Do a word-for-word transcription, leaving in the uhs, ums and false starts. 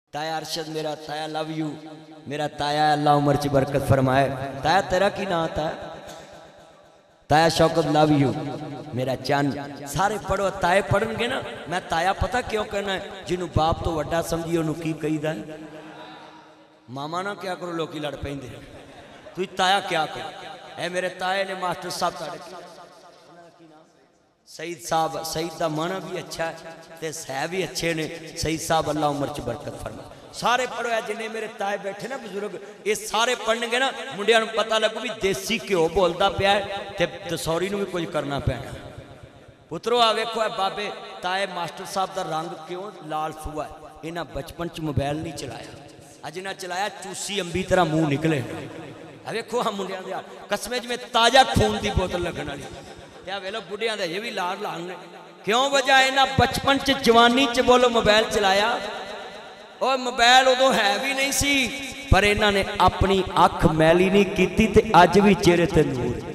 ताया अरशद मेरा ताया लव यू मेरा ताया अल्लाह उम्र च बरकत फरमाए। ताया तेरा की नाम था? ताया शौकत लव यू मेरा चंद। सारे पढ़ो ताए पढ़नगे ना। मैं ताया पता क्यों कहना है? जिन्हों बाप तो वड्डा समझी उन्होंने की कहीदा है? मामा ना क्या करो लोग लड़ पेंदे तू ताया क्या करो। ए मेरे ताए ने मास्टर साहब सईद साहब, सईद का माना भी अच्छा है ते सह भी अच्छे ने। सईद साहब अल्लाह उम्र च बरकत फरमा। सारे पढ़ो है जिन्हें मेरे ताए बैठे ना बुजुर्ग, ये सारे पढ़नगे ना मुंडिया पता लगू भी देसी घ्यो बोलता पाया ते दसौरी भी कुछ करना पैना। पुत्रो आ वेखो बाबे ताए मास्टर साहब का रंग क्यों लाल सूआ है। इन्हें बचपन च मोबाइल नहीं चलाया, अज इन्हें चलाया चूसी अंबी तरह मुंह निकले। वेखो हाँ मुंडिया कसमे में ताजा खून की बोतल लगन वाली क्या वेलो बुढ़िया ये भी लाल लाल ने क्यों वजह इन्हें बचपन च जवानी च बोलो मोबाइल चलाया। और मोबाइल उदों है भी नहीं सी पर इन्होंने अपनी अख मैली नहीं की ते अज भी चेहरे ते नूर।